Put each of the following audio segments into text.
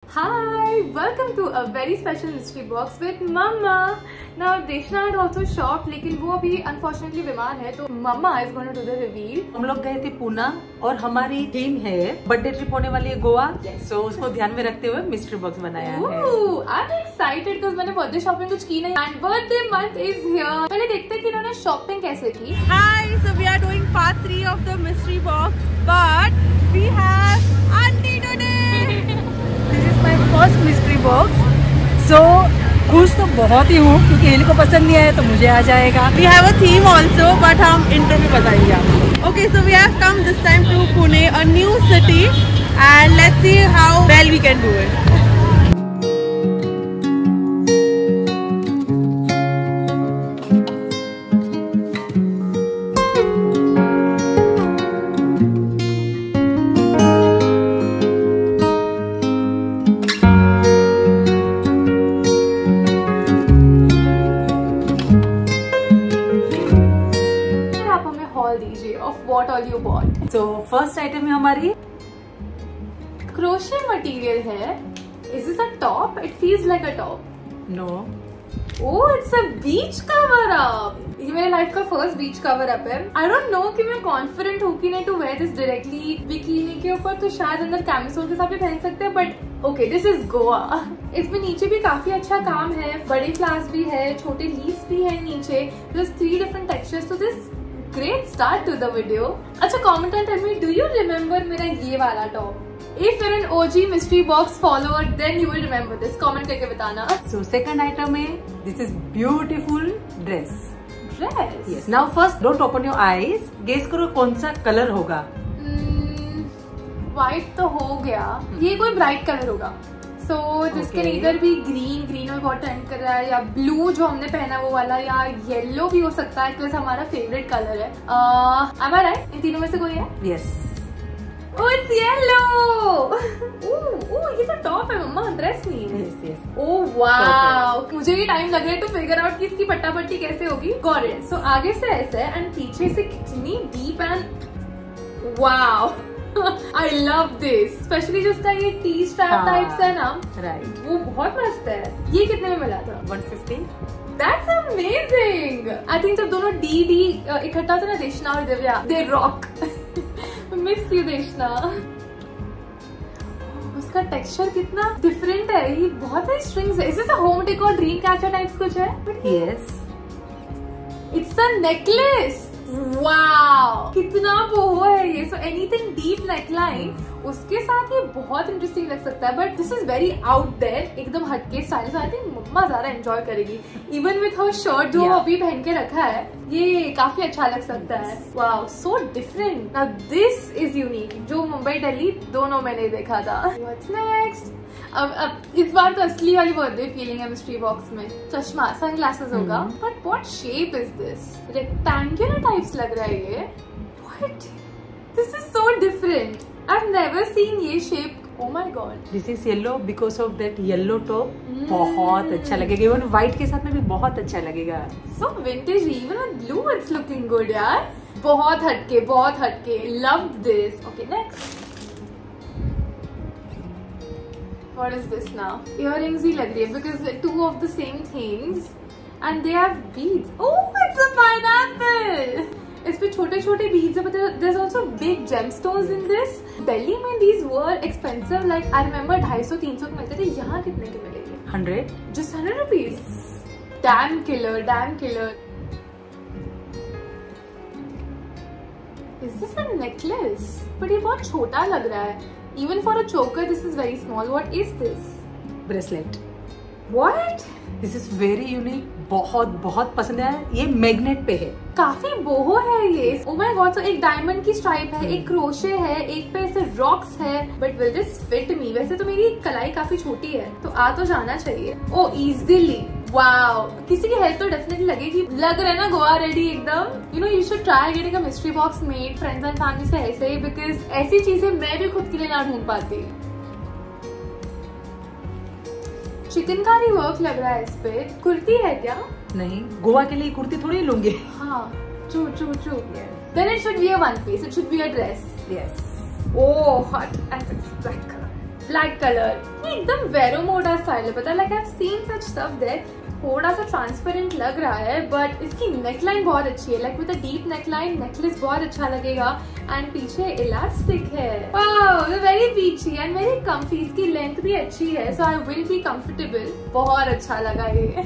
Hi, welcome to a very special mystery box with Mama. Now Deshna had also shopped, लेकिन वो अभी unfortunately बीमार है, तो Mama is going to do the reveal. हम लोग गए थे पूना और हमारी थीम है बर्थडे ट्रिप होने वाली है गोवा, so उसको ध्यान में रखते हुए मिस्ट्री बॉक्स बनाया है. I'm excited because मैंने बर्थडे शॉपिंग कुछ की नहीं and birthday month is here. पहले देखते हैं कि इन्होंने शॉपिंग कैसे की. Hi, so we are doing part 3 of the mystery box, but we have auntie today. This is my first mystery box, so खुश तो बहुत ही हूँ क्योंकि इनको पसंद नहीं आया तो मुझे आ जाएगा. We have a theme also, but हम intro में बताएंगे आपको. Okay, so we have come this time to Pune, a new city, and let's see how well we can do it. What all you bought? So first item है हमारी crochet material है. Is this a top? It feels like a top. No. Oh, it's a beach cover up. ये मेरे life का first beach cover up है. I don't know कि मैं confident हूँ कि नहीं to wear this directly bikini के ऊपर, तो शायद अंदर कैमिसोल के साथ भी पहन सकते हैं, but okay, this is Goa. इसमें नीचे भी काफी अच्छा काम है, बड़े फ्लावर्स भी है, छोटे लीव्स भी है नीचे. There's 3 different textures to this. Great start to the video. अच्छा, comment and tell me, do you remember मेरा ये वाला top? If you're an OG mystery box follower, then you will remember this. Comment करके बताना. So second item है, this is beautiful dress. Dress? Yes. Now first, don't open your eyes. Guess करो कौन सा colour होगा. White तो हो गया. ये कोई bright कलर होगा. So this can either be green में बहुत ट्रेंड कर रहा है, या ब्लू जो हमने पहना वो वाला, या येलो भी हो सकता है क्योंकि हमारा फेवरेट कलर है. Am I right? इन तीनों में से कोई है? Yes. Oh, it's yellow. ये तो टॉप है मम्मा, ड्रेस नहीं है. Yes, yes. Oh wow. मुझे भी टाइम लग रहा है टू फिगर आउट कि इसकी पट्टा पट्टी कैसे होगी. Got it. So आगे से ऐसे एंड पीछे से कितनी deep and wow. I love this, specially जो इसका ये टी स्ट्रैप टाइप्स है ना, राइट, वो बहुत मस्त है. ये कितने में मिला था? 150. That's amazing. I think जब दोनों डी इकट्ठा था ना, देशना और Divya, they rock. Miss you देशना. उसका टेक्सचर कितना डिफरेंट है, ये बहुत है स्ट्रिंग्स है. इसे home decor dream catcher types कुछ है. Yes. It's a necklace. Wow, कितना बोहो है ये. सो एनीथिंग डीप नेकलाइन, उसके साथ ये बहुत इंटरेस्टिंग लग सकता है, but this is very out there, एकदम हटके स्टाइल. आई थिंक मम्मा ज्यादा एंजॉय करेगी इवन विथ हर शर्ट जो अभी पहन के रखा है. ये काफी अच्छा लग सकता है. Wow, so different. Now this is unique. जो मुंबई दिल्ली दोनों मैंने देखा था. What's next? अब इस बार तो असली वाली बर्थडे फीलिंग है मिस्ट्री बॉक्स में. चश्मा, सनग्लासेस होगा, but what shape is this? Rectangular types लग रहा है ये. What? This is so different. I have never seen ये shape. Oh my God. This is yellow because of that yellow top. बहुत अच्छा लगेगा. इवन व्हाइट के साथ में भी बहुत अच्छा लगेगा. So vintage, even with blue it's looking good यार. बहुत हटके, बहुत हटके. Loved this. Okay, next. What is this now? Earrings ही लग रही है because two of the same things and they have beads. Oh, it's a pineapple. इस पे छोटे छोटे beads है, but there's also big gemstones in this. Delhi में these were expensive. Like I remember 250-300 के मिलते थे. यहाँ कितने के मिलेंगे? 100. Just 100 rupees. Damn killer, damn killer. Is this a necklace? But ये बहुत छोटा लग रहा है. Even for a choker, this is very small. What is this? Bracelet. What? This is very unique. बहुत पसंद है. ये मैग्नेट पे है. काफी बोहो है ये. Oh my God. So एक डायमंड की स्ट्राइप है, एक क्रोशे है, एक पे ऐसे रॉक्स है. But will this fit me? वैसे तो मेरी कलाई काफी छोटी है, तो आ तो जाना चाहिए. Oh, easily. वाओ, किसी की हेल्प तो डेफिनेटली लगेगी. लग रहा है ना गोवा रेडी एकदम. You know, you should try getting a mystery box made friends and family से ऐसे ही, बिकॉज ऐसी चीजें मैं भी खुद के लिए ना ढूंढ पाती. चिकनकारी वर्क लग रहा है इस पे. कुर्ती है क्या? नहीं, गोवा के लिए कुर्ती थोड़ी लूंगी. हाँ, true true true. Then it should be a one piece. It should be a dress. Yes. Oh, hot. And it's black color. Black colour, ये एकदम वेरो मोडा स्टाइल है, पता like I have seen such stuff there. थोड़ा सा transparent लग रहा है but इसकी नेकलाइन बहुत अच्छी है, like with a deep neckline, necklace बहुत अच्छा लगेगा एंड पीछे इलास्टिक है। Wow, very beachy and very comfy, इसकी लेंथ भी अच्छी है so I will be comfortable. बहुत अच्छा लगा ये।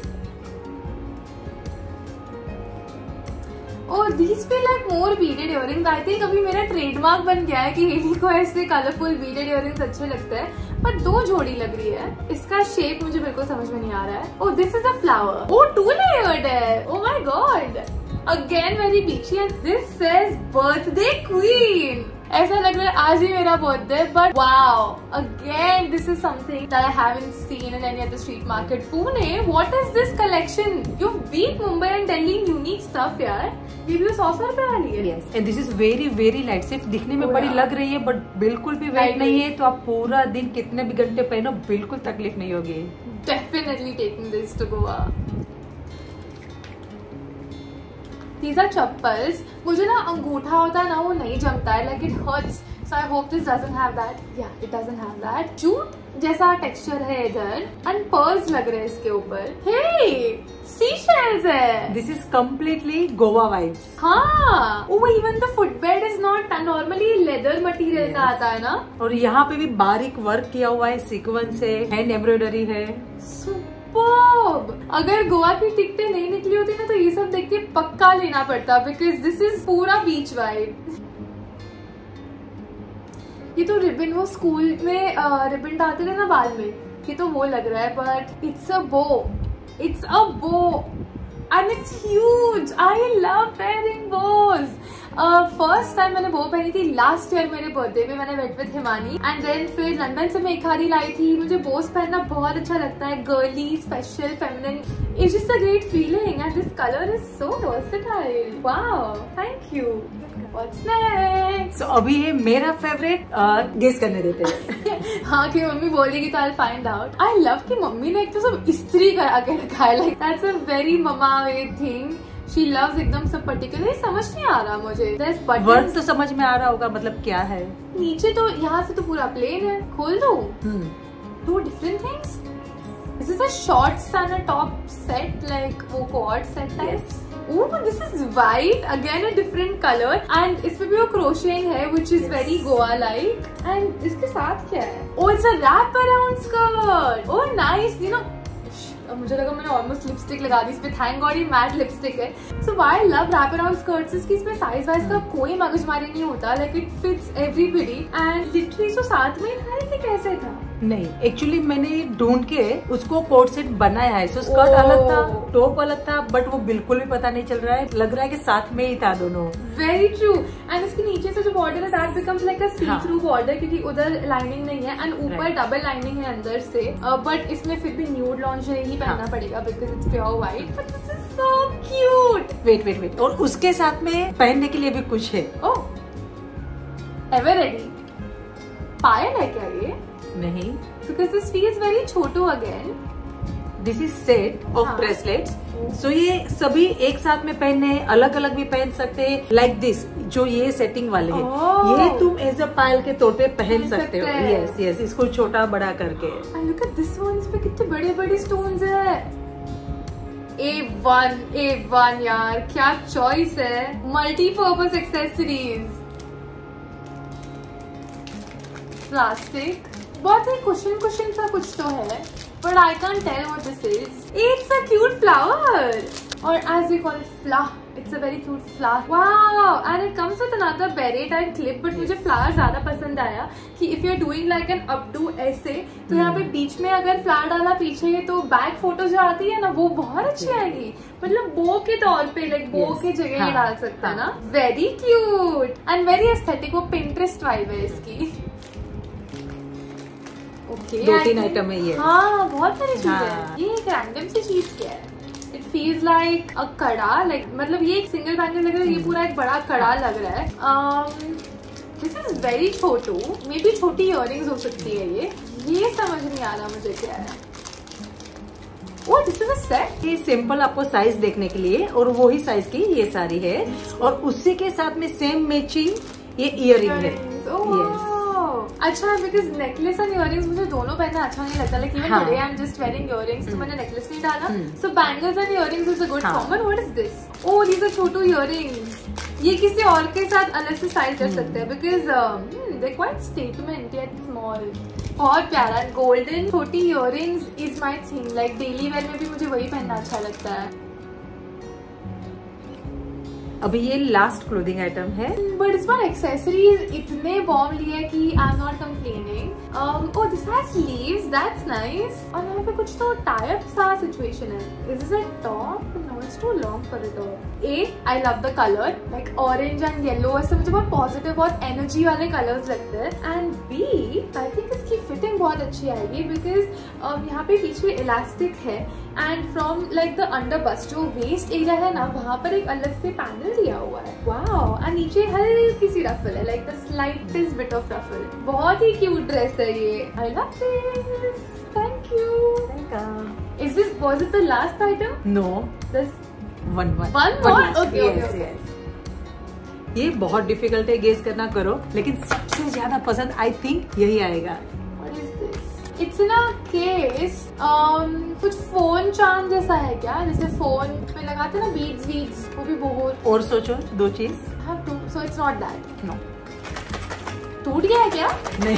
और these feel like more beaded earrings. I think अभी मेरा ट्रेडमार्क बन गया है कि हेली को ऐसे कलरफुल beaded earrings अच्छे लगते हैं, पर 2 जोड़ी लग रही है। इसका शेप मुझे बिल्कुल समझ में नहीं आ रहा है। Oh, this is a flower. Oh, 2 layered है। Oh my god. Again very beachy and this says birthday queen. ऐसा लग रहा है आज ही मेरा birthday, but wow, again this is something that I haven't seen in any other street market. Pune, what is this collection? You beat Mumbai and Delhi in unique stuff यार। ये भी 100 रुपए वाली है। Yes, and this is very very light. सिर्फ दिखने में बड़ी लग रही है बट बिल्कुल भी वेट नहीं है, तो आप पूरा दिन कितने भी घंटे पहनो बिल्कुल तकलीफ नहीं होगी। Definitely taking this to Goa. These are chappals. मुझे ना अंगूठा होता है ना, वो नहीं जमता है, like it hurts. So I hope this doesn't have that. Yeah, it doesn't have that. Jute जैसा टेक्सचर है इधर एंड पर्ल्स लग रहे हैं इसके ऊपर। Hey, seashells है। This is completely Goa vibes. हाँ, oh even the footbed is not normally leather material का आता है ना। और यहाँ पे भी बारीक वर्क किया हुआ है, सीक्वेंस है, हैंड एम्ब्रॉयडरी है। अगर गोवा की टिकटें नहीं निकली होती ना तो ये सब देख के पक्का लेना पड़ता, बिकॉज दिस इज पूरा बीच वाइब। ये तो रिबन, वो स्कूल में रिबन डालते थे ना बाल में, ये तो वो लग रहा है, बट इट्स अ बो, it's a bow and it's huge. I love wearing bows. First time मैंने बो पहनी थी लास्ट ईयर मेरे बर्थडे पे, मैंने wait with Himani and then फिर लंदन से मैं एक आधी लाई थी। मुझे बोस पहनना बहुत अच्छा लगता है, girly, special, feminine, it's just a great feeling and this colour is so versatile. Wow, thank you. What's next? So, अभी है मेरा फेवरेट, गेस करने देते हैं। हाँ, कि मम्मी बोलेगी तो I find out. I love कि मम्मी ने एक तो सब इस्त्री करा के रखा है, like that's a very mama way thing. She loves एकदम सब पर्टिकुलर। समझ नहीं आ रहा मुझे, वर्ड तो समझ में आ रहा होगा, मतलब क्या है नीचे, तो यहाँ से तो पूरा प्लेन है। खोल दो। 2 different things. This is a shorts and a top set, like वो cord set type. Oh, this is white, again a different color, and इसमें भी वो क्रोशिंग है, which is very Goa-like. And इसके साथ क्या है? Oh, it's a wrap around skirt. Oh, nice. You know, मुझे लगा मैंने ऑलमोस्ट लिपस्टिक लगा दी इस पे। थैंक गॉड ये मैट लिपस्टिक है। So why I love wrap around skirts, इसमें साइज वाइज का कोई मगजमारी नहीं होता, like it fits everybody and literally. So साथ में था कि कैसे था? नहीं, एक्चुअली मैंने ढूंढ के उसको कोट सेट बनाया है। सो स्कर्ट अलग था, टॉप अलग था, बट वो बिल्कुल भी पता नहीं चल रहा है, लग रहा है कि साथ में ही था दोनों। Very true. एंड इसके नीचे से जो बॉर्डर है that becomes like a see through border, क्योंकि उधर लाइनिंग नहीं है एंड ऊपर डबल लाइनिंग है अंदर से, बट इसमें फिर भी न्यूड लॉन्जरी ही पहनना पड़ेगा because it's pure white. But this is so cute. Wait, और उसके साथ में पहनने के लिए भी कुछ है। ओह, एवर रेडी। पायल है क्या ये? नहीं, because this feels very छोटू again. This is set of bracelets. So ये सभी एक साथ में पहनने हैं, अलग अलग भी पहन सकते हैं, लाइक दिस जो ये सेटिंग वाले हैं, ये तुम एज अ पायल के तौर पे पहन सकते हो। यस यस, इसको छोटा बड़ा करके। And look at this one, इसमें कितने बड़े बड़े स्टोन्स है। A1 यार, क्या चॉइस है। मल्टीपर्पज एक्सेसरीज, प्लास्टिक, बहुत ही कुशन सा कुछ तो है, but I can't tell what this is. It's a cute flower, or as we call it, flower. It's a very cute flower. Wow! And it comes with another beret type clip. But मुझे flower ज़्यादा पसंद आया कि if you're doing like an updo ऐसे, तो यहाँ पे बीच में अगर flower डाला पीछे तो बैक फोटो जो आती है ना वो बहुत अच्छी आएगी। मतलब बो के तौर पे, लाइक बो के जगह ये डाल सकता है ना। Very cute and very aesthetic. वो Pinterest vibe है इसकी। Okay, 2-3 आइटम है ये। हाँ, बहुत सारी चीजें हैं। ये एक रैंडम सी चीज क्या है? इट फील्स लाइक अ कड़ा, लाइक मतलब ये एक सिंगल बैंगल लग रहा है, ये पूरा एक बड़ा कड़ा लग रहा है। दिस इज वेरी छोटू, मे बी छोटी इयररिंग्स हो सकती है ये समझ नहीं आ रहा मुझे क्या है। Oh, this is a set. ये सिंपल आपको साइज देखने के लिए, और वही साइज की ये सारी है, और उसी के साथ में सेम मैचिंग ये इयररिंग है। Yes. अच्छा, बिकॉज नेकलेस एंड इयररिंग्स मुझे दोनों पहनना अच्छा नहीं लगता, like even today I am just wearing earrings, तो मैंने नेकलेस नहीं डाला, so bangles and earrings is a good combo. What is this? Oh, these are छोटू इयररिंग्स। ये किसी और के साथ अलग से स्टाइल कर सकते हैं, because they quite statement yet small. बहुत प्यारा गोल्डन छोटी earrings is my thing, like daily wear में भी मुझे वही पहनना अच्छा लगता है। अभी ये लास्ट क्लोथिंग आइटम है, बट इस बार एक्सेसरीज इतने बॉम्ब लिए कि I am not complaining. Oh, this has sleeves, that's nice. और यहाँ पे कुछ तो टाई अप सा सिचुएशन है। Is this a top? No, it's too long for a top. A, I love the colour, like orange and yellow, ऐसे मुझे बहुत पॉजिटिव, बहुत एनर्जी वाले कलर्स लगते हैं। एंड बी, आई थिंक इसकी फिटिंग बहुत अच्छी आएगी, बिकॉज यहाँ पे पीछे इलास्टिक है and from like the under bust, जो वेस्ट एरिया है ना, वहाँ पर एक अलग से पैनल दिया हुआ है। वाओ, एंड नीचे हल्की सी रफल है, like the slightest bit of ruffle. बहुत ही क्यूट ड्रेस है ये। I love this, thank you. Welcome. Is this, was it the last item? No, this one more? Okay, okay. ये बहुत डिफिकल्ट है, गेस करना करो, लेकिन सबसे ज्यादा पसंद आई थिंक यही आएगा। What is this? It's in a case. कुछ फोन चार्म जैसा है क्या? जैसे फोन में लगाते ना बीड्स, वो भी बहुत। और सोचो दो चीज। Have to, so it's not that. No, टूट गया है क्या? नहीं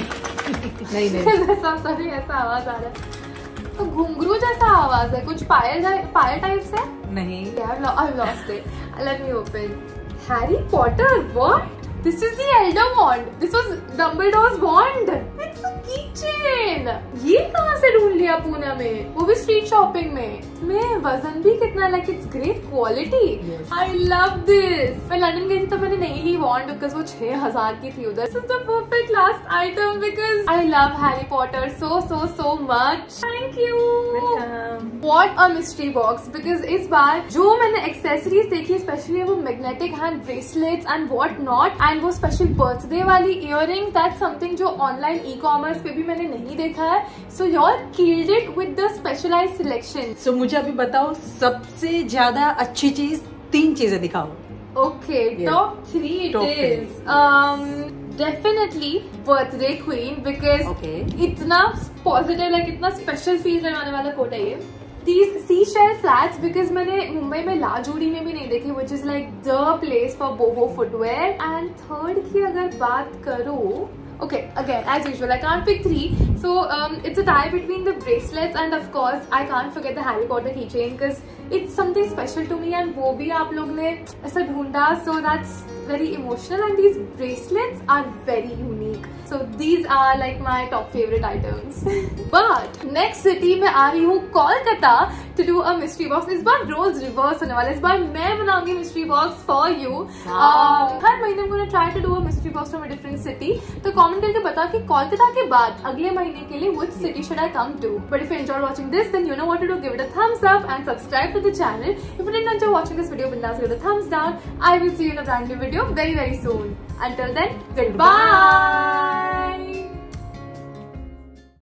नहीं ऐसा सॉरी, ऐसा आवाज आ रहा है। तो घुंघरू जैसा आवाज है, कुछ पायल टाइप्स है? नहीं। I've lost it. Let me open. Harry Potter. What? This is the Elder Wand. This was Dumbledore's wand. It's a keychain. ये कहाँ से ढूंढ लिया पूना में, वो भी स्ट्रीट शॉपिंग में। इसमें वजन भी कितना, like it's great quality. I love this. मैं लंदन गई थी तो मैंने नहीं ली वॉन्ड, बिकॉज वो 6000 की थी उधर। This is the perfect last item, because I love Harry Potter so much. Thank you. What a mystery box, because इस बार जो मैंने एक्सेसरीज देखी स्पेशली वो magnetic hand bracelets and what not, and वो स्पेशल बर्थडे वाली earrings, that's something जो online e-commerce पे भी मैंने नहीं देखा है। So you all killed it with the specialised selection. So मुझे अभी बताओ सबसे ज्यादा अच्छी चीज, 3 चीजें दिखाओ। Okay, Yeah. top 3 it Top is. Definitely birthday queen, because Okay. इतना पॉजिटिव, लाइक इतना स्पेशल फील करवाने वाला कोट है ये। These seashell flats, because मैंने मुंबई में लाजोड़ी में भी नहीं देखे, which is like the place for boho footwear. And third की अगर बात करूँ, okay, again as usual I can't pick 3, so it's a tie between the bracelets and of course I can't forget the Harry Potter keychain, because it's something special to me and वो भी आप लोग ने ऐसा ढूंढा, so that's very emotional, and these bracelets are very unique, so these are like my top favorite items. But next city में आ रही हूँ Kolkata to do a mystery box. इस बार roles reverse होने वाले, इस बार मैं बनाऊंगी mystery box for you. हर महीने I'm gonna try to do a mystery box from a different city. तो कमेंट करके बताओ कि कोलकाता के बाद अगले महीने के लिए which city should I come to. But if you enjoyed watching this, then you know what to do. Give it a thumbs up and subscribe to the channel. If you didn't enjoy watching this video, then give it a thumbs down. I will see you in a brand new video very soon. Until then, goodbye.